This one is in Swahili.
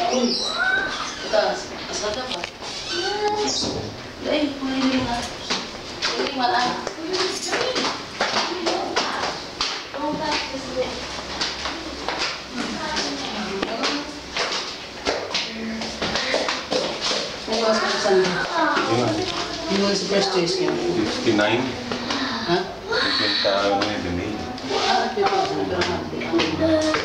Uy, taas. Asal ka pa? Dahil, kuliling nga. Kuliling malaan. Bukas ka saan ba? Yung sa first choice niya. 59. Ha? 59. Ah, 59.